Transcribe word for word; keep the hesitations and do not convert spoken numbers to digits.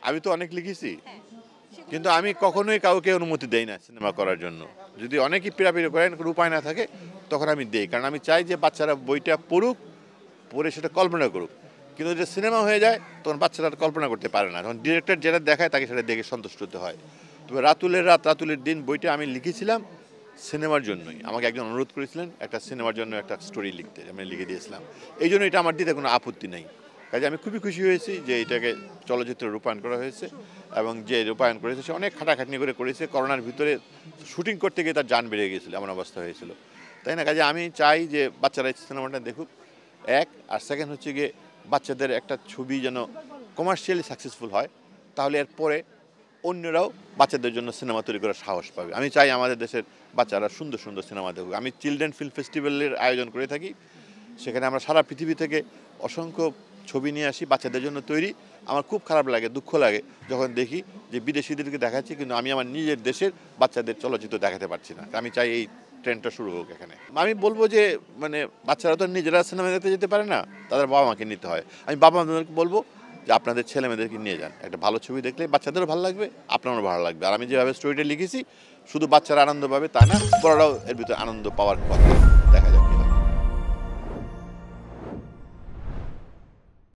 আমি তো অনেক লিখেছি, কিন্তু আমি কখনোই কাউকে অনুমতি দেই না সিনেমা করার জন্য। যদি অনেকেই পিড়াপিড়ি করেন, কোনো উপায় না থাকে, তখন আমি দেই। কারণ আমি চাই যে বাচ্চারা বইটা পড়ুক, পড়ে সেটা কল্পনা করুক। কিন্তু যে সিনেমা হয়ে যায় তখন বাচ্চারা কল্পনা করতে পারে না, তখন ডিরেক্টর যেটা দেখায় তাকে সেটা দেখে সন্তুষ্ট হতে হয়। তবে রাতুলের রাত রাতুলের দিন বইটা আমি লিখেছিলাম সিনেমার জন্যই। আমাকে একজন অনুরোধ করেছিলেন একটা সিনেমার জন্য একটা স্টোরি লিখতে, আমি লিখে দিয়েছিলাম। এই জন্য এটা আমার দিতে কোনো আপত্তি নেই। কাজে আমি খুবই খুশি হয়েছি যে এটাকে চলচ্চিত্রে রূপায়ণ করা হয়েছে, এবং যে রূপায়ণ করেছে সে অনেক খাটাখাটনি করে করেছে। করোনার ভিতরে শুটিং করতে গিয়ে তার জান বেরিয়ে গিয়েছিল, এমন অবস্থা হয়েছিল, তাই না? কাজে আমি চাই যে বাচ্চারা এই সিনেমাটা দেখুক, এক। আর সেকেন্ড হচ্ছে গিয়ে বাচ্চাদের একটা ছবি যেন কমার্শিয়ালি সাকসেসফুল হয়, তাহলে এরপরে অন্যরাও বাচ্চাদের জন্য সিনেমা তৈরি করার সাহস পাবে। আমি চাই আমাদের দেশের বাচ্চারা সুন্দর সুন্দর সিনেমা দেখুক। আমি চিলড্রেন ফিল্ম ফেস্টিভ্যালের আয়োজন করে থাকি, সেখানে আমরা সারা পৃথিবী থেকে অসংখ্য ছবি নিয়ে আসি বাচ্চাদের জন্য তৈরি। আমার খুব খারাপ লাগে, দুঃখ লাগে যখন দেখি যে বিদেশিদেরকে দেখাচ্ছি, কিন্তু আমি আমার নিজের দেশের বাচ্চাদের চলচ্চিত্র দেখাতে পারছি না। আমি চাই এই ট্রেন্ডটা শুরু হোক এখানে। আমি বলবো যে মানে বাচ্চারা তো নিজেরা সিনেমা দেখতে যেতে পারে না, তাদের বাবা মাকে নিতে হয়। আমি বাবা মাদেরকে বলবো যে আপনাদের ছেলে মেয়েদেরকে নিয়ে যান, একটা ভালো ছবি দেখলে বাচ্চাদেরও ভালো লাগবে, আপনারও ভালো লাগবে। আর আমি যেভাবে স্টোরিটা লিখেছি, শুধু বাচ্চারা আনন্দ পাবে তা না, বড়রাও এর ভিতরে আনন্দ পাওয়ার কথা।